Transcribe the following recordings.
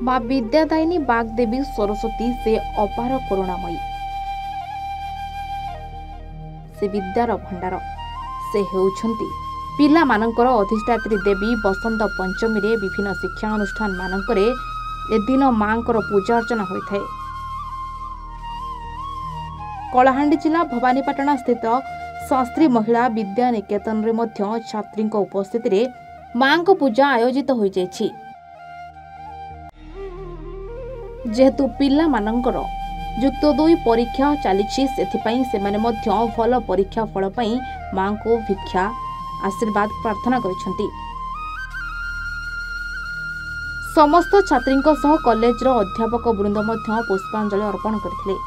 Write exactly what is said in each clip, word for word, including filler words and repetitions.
माँ विद्यादायिनी बागदेवी सरस्वती से अपार करुणामयी से विद्यार भंडार से हेउछंती पिला मानकर अधिष्ठात्री देवी। बसंत पंचमी रे विभिन्न शिक्षानुष्ठान मानकरे एदिन मांकर पूजा अर्चना होइथाय। कलाहांडी जिला भवानीपाटना स्थित शास्त्री महिला विद्या निकेतन रे मध्य छात्री उपस्थिति रे मां को पूजा आयोजित हो जायछि। जेहेतु पिला मानकर युक्त दुई परीक्षा चली से माने मध्य भल परीक्षा फल पाई मां को भिक्षा आशीर्वाद प्रार्थना करिसेंती। समस्त छात्री सह कॉलेज रो अध्यापक वृंद मध्य पुष्पांजलि अर्पण करथिले।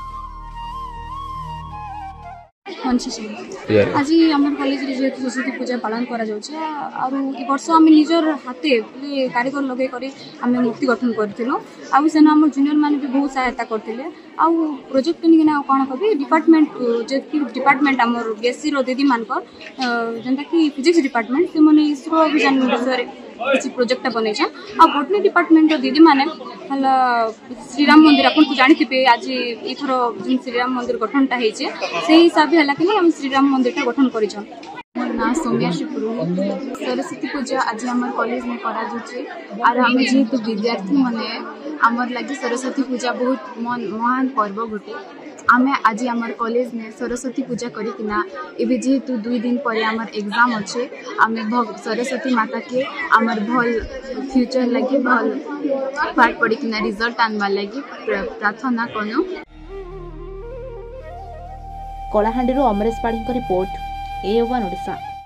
आज आम कॉलेज जेहतु सरस्वती पूजा पालन करा वर्ष आम निजर हाथे कारीगर लगे आम मूर्ति गठन करूँ। आना आम जूनियर मैंने भी बहुत सहायता करते। आउ प्रोजेक्ट निकिना कौन कभी डिपार्टमेंट जे डिपार्टमेंट आम बीएससी दीदी मानकर जेनता कि फिजिक्स डिपार्टमेंट से मैंने इसरो अभियान विषय किसी प्रोजेक्ट बन आ बोटनी डिपार्टमेंट दीदी मैंने श्रीराम मंदिर आपको जानते आज इथर जो श्रीराम मंदिर गठनटा होती से हिसाब है कि हम श्रीराम मंदिर गठन कर ना सौम्या शिवपुर। सरस्वती पूजा आज आम कॉलेज में कर आम जेहेतु विद्यार्थी मैंने आमर लगे सरस्वती पूजा बहुत महान पर्व गोटे। आमे आज आमर कॉलेज में सरस्वती पूजा करिकिना एबे जेहेतु दुई दिन पर आमर एग्जाम अच्छे आमे सरस्वती माता के आमर भल फ्यूचर लगे भल पाठ पढ़िकिना रिजल्ट आनवा लगी प्रार्थना करूँ। Kalahandi Amaresh Padhi report A one Odisha.